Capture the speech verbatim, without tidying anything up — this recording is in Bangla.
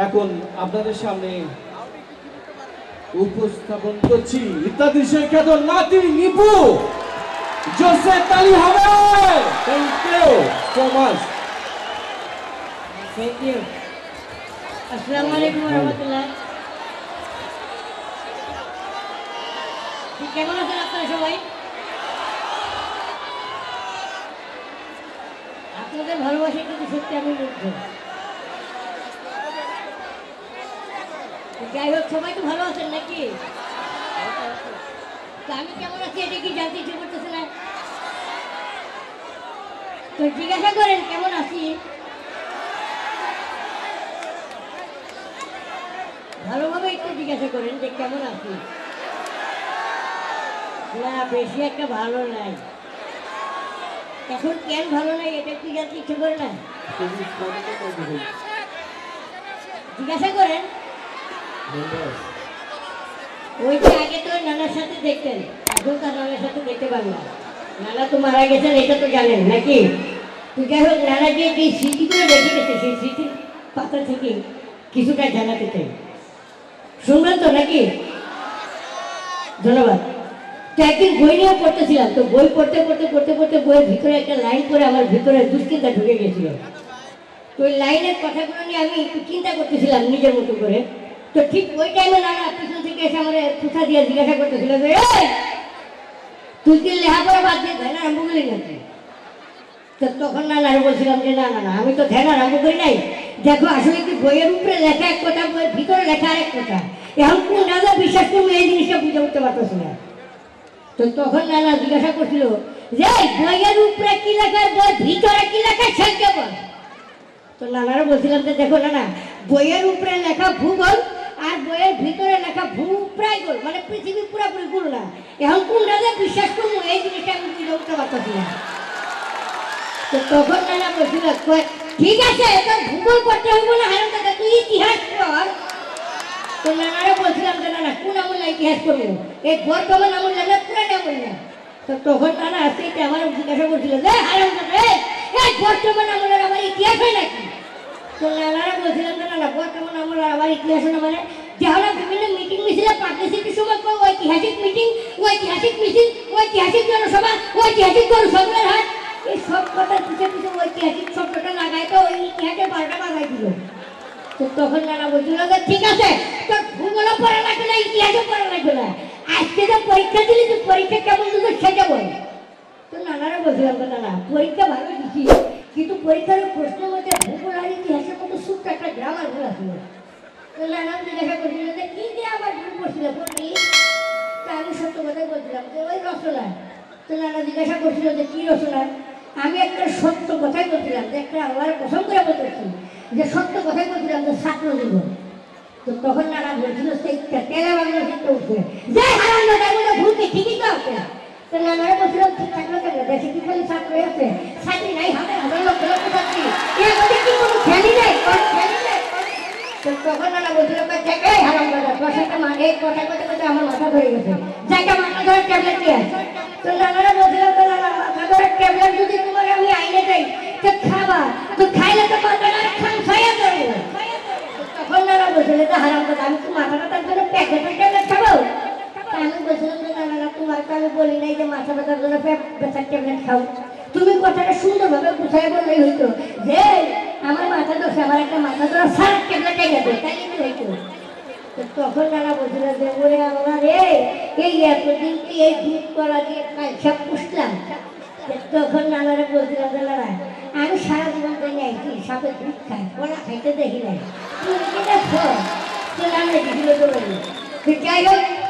এখন আপনাদের সামনে উপস্থাপন করছি ইত্যাদি খ্যাত নাতি নিপু জোসে তালি হবে। Thank you so much. Thank you. আসসালামু আলাইকুম ওয়া রাহমাতুল্লাহ। কেমন আছেন আপনারা সবাই? আপনাদের ভালোবাসা কিন্তু সত্যি আমি মুগ্ধ। যাই হোক, সবাই তো ভালো আছেন নাকি? আমি কেমন আছি এটা কি জানতে ইচ্ছে করতেছে না? তো জিজ্ঞাসা করেন কেমন আছি। ভালোভাবে একটু জিজ্ঞাসা করেন যে কেমন আছি। না, বেশি একটা ভালো নাই। এখন কেন ভালো নাই এটা কি জানতে ইচ্ছে করে না? জিজ্ঞাসা করেন। ওই যে আগে তো নানার সাথে দেখতেন, এখন তার নানার সাথে দেখতে পারবো না। নানা তো মারা গেছেন, এটা তো জানেন নাকি? তো যাই হোক, নানা যে যে স্মৃতিগুলো রেখে গেছে সেই স্মৃতির পাতা থেকে কিছুটা জানাতে চাই। শুনবেন তো নাকি? ধন্যবাদ। তো একদিন বই নিয়ে পড়তেছিলাম, তো বই পড়তে পড়তে পড়তে পড়তে বইয়ের ভিতরে একটা লাইন করে আমার ভিতরে দুশ্চিন্তা ঢুকে গেছিল। তো ওই লাইনের কথাগুলো নিয়ে আমি একটু চিন্তা করতেছিলাম নিজের মতো করে। তো ঠিক ওই টাইমে নানা পিছন থেকে এসে আমার কোথা দিয়ে জিজ্ঞাসা করতেছিল যে তুই কি লেখাপড়া বাদ দিয়ে ধ্যান আরম্ভ করলি নাকি? তো তখন নানার বলছিলাম যে না না না, আমি তো ধ্যান আরম্ভ করি নাই। দেখো, আসলে কি বইয়ের উপরে লেখা এক কথা, বইয়ের ভিতরে লেখা আরেক কথা। এখন কোন নানা বিশ্বাস করবো এই জিনিসটা বুঝে উঠতে পারতেছি না। তো তখন নানা জিজ্ঞাসা করছিল যে বইয়ের উপরে কি লেখা, বইয়ের ভিতরে কি লেখা সেই কেমন? তো নানারা বলছিলাম যে দেখো নানা, বইয়ের উপরে লেখা ভূগোল আর বইয়ের ভিতরে লেখা ভূ প্রায় গোল, মানে পৃথিবী পুরোপুরি গোল না। এখন কোন রাজা বিশ্বাস করবো এই জিনিসটা আমি বুঝে উঠতে পারতেছি না। তো তখন নানা বলছিল ঠিক আছে, তো ভূগোল করতে হইব না, হারাম দাদা তুই ইতিহাস কর। তো নানারা বলছিলাম যে নানা কোন আমলে ইতিহাস করবো, এই বর্তমান আমলে না পুরান আমলে? তো তখন নানা আসতে আমার জিজ্ঞাসা করছিল যে হারাম দাদা এই বর্তমান আমলের আমার ইতিহাস হয় নাকি? তো নানারা বলছিলাম যে নানা বর্তমান আমলের আমার ইতিহাস না, মানে যারা বিভিন্ন মিটিং মিছিলে পাবলিসিটির সময় ঐতিহাসিক মিটিং, ঐতিহাসিক মিছিল, ঐতিহাসিক জনসভা, ঐতিহাসিক জনসভার হাট, এই সব কথার পিছিয়ে পিছিয়ে ঐতিহাসিক শব্দটা লাগাই তো ওই ইতিহাসের বারোটা বাজাই দিল। তো তখন নানা বলছিল যে ঠিক আছে, তোর ভূগোলও পড়া লাগবে না, ইতিহাসও পড়া লাগবে না, আজকে যে পরীক্ষা দিলি তুই পরীক্ষা কেমন দিল সেটা বল। তো নানারা বলছিলাম যে নানা পরীক্ষা ভালো দিচ্ছি, কিন্তু পরীক্ষার প্রশ্নের মধ্যে ভূগোল আর ইতিহাসের মতো ছোট্ট একটা গ্রামার ভুল আসছিল। তো নানা জিজ্ঞাসা করছিল যে কি দিয়ে আমার ভুল করছিল বলি? তা আমি সত্য কথাই বলছিলাম যে ওই রচনা। তো নানা জিজ্ঞাসা করছিল যে কি রচনা? আমি একটা সত্য কথাই বলছিলাম, যে একটা আল্লাহর কসম করে বলতেছি যে সত্য কথাই বলছিলাম যে ছাত্র জীবন। তো তখন নানা বলছিল সেইটা তেলা বাংলা শিখতে উঠছে যে হারান দাদার মধ্যে ভুল কি ঠিকই তো আছে। তো নানারা বলছিল ঠিক থাকলো কেন, দেশে কি খালি ছাত্র আছে? ছাত্রী নাই, হাজার হাজার লোক লোক ছাত্রী, এর মধ্যে কি কোনো খেলি নাই, খেলি নাই। তো তখন নানা বলছিল এই হারাম দাদা তোর সাথে এই কথা কথা কথা আমার মাথা ধরে গেছে, জায়গা মাথা ধরে ট্যাবলেট নিয়ে আস। তো নানারা বলছিল তো নানা মাথা ধরে ট্যাবলেট যদি তোমার আমি আইনে দেই তো খাবা, তো খাইলে তো মাথাটা খান খাইয়া করবো। তখন নানা বলছিল যে হারাম দাদা আমি তো মাথাটা তার জন্য প্যাকেটের ট্যাবলেট খাবো? আমি বলছিলাম যে না না, তোমার তো আমি বলি নাই যে মাথা ব্যথার জন্য ব্যথার ট্যাবলেট খাও। তুমি কথাটা সুন্দরভাবে বুঝাই বললেই হইতো যে আমার মাথা দোষ, আমার একটা মাথা ধরা সারা ট্যাবলেট খাই যাবে, তাই কি হইতো? তো তখন নানা বলছিল যে ওরে আল্লাহ রে, এই এতদিন কি এই দুধ কলা দিয়ে সব পুষলাম। তখন নানারা বলছিলাম যে নানা আমি সারা জীবন করে আইছি সাপের দুধ খাই, কলা খাইতে দেখি নাই, তুমি কি দেখো? তো নানা দিদিগুলো তো যাই হোক